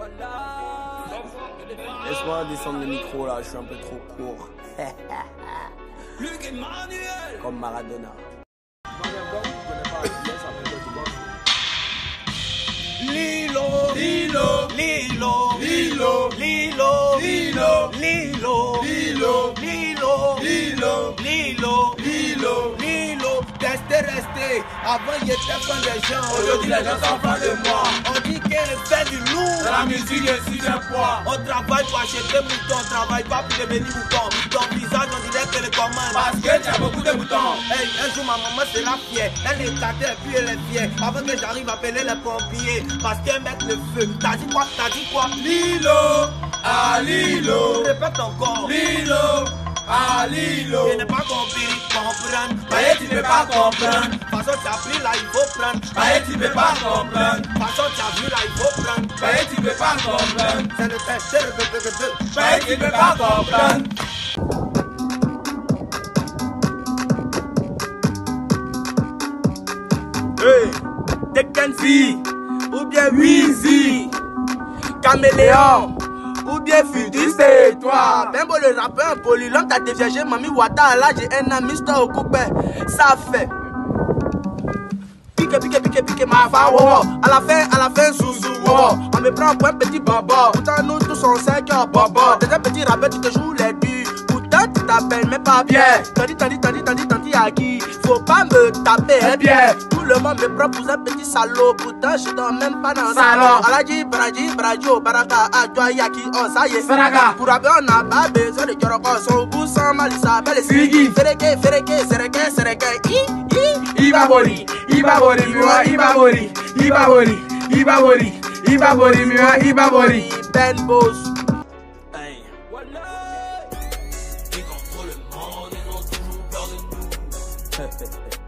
Laisse-moi descendre le micro là, je suis un peu trop court. Comme Maradona. Lilo, Lilo, Lilo, Lilo, Lilo, Lilo, Lilo, Lilo, Lilo, Lilo, Lilo, Lilo, Lilo, restez. Avant il était fan des gens, aujourd'hui les gens sont fans de moi. On dit qu'elle fait du lourd, dans la musique et si j'ai poids. On travaille pour acheter moutons, on travaille pas pour devenir mouton. Ton visage on dirait qu'elle est commande, parce que tu as beaucoup de moutons. Hey, un jour ma maman sera fière, elle est tâtée et puis elle est fière. Avant que j'arrive à appeler les pompiers, parce qu'elle met le feu. T'as dit quoi? Lilo, ah Lilo, répète encore. Lilo, ah Lilo, je n'ai pas compris, comprendre. Bah tu peux pas comprendre. Façon t'as pris là il faut prendre. Bah tu peux pas comprendre. Façon t'as vu là il faut prendre. Bah tu peux pas comprendre. C'est le test, bah tu peux pas comprendre. Hey, Tekenzi, ou bien Weezy, Caméléon, ou bien Fudis, c'est toi. Ben beau le rappeur impoli, l'homme t'a déviagé, Mami Wata, là j'ai un ami, Mister Okupe, ça fait. Pique, ma fa, wow. À la fin, zouzou, wow. On me prend pour un petit bobo. Pourtant, nous tous on sait que bobo. T'es un petit rappeur, tu te joues les durs. Pourtant, tu t'appelles mais pas bien. Tandis à qui? Faut pas me taper, bien. Tout le monde me prend pour un petit salaud. Pourtant, je dors même pas dans le salon. Aladji, Bradio, Baraka, Adjoa, Yaki, oh, ça y est. Saraka. Pour avoir, on n'a pas besoin de Yoroko. Son goût sans mal, il s'appelle Sigi. Fereke, Sereke, Ibabori, miwa, Ibabori, miwa, Ibabori. Ben Boss. Hey. Ils contrôlent le monde, ils ont toujours peur de nous.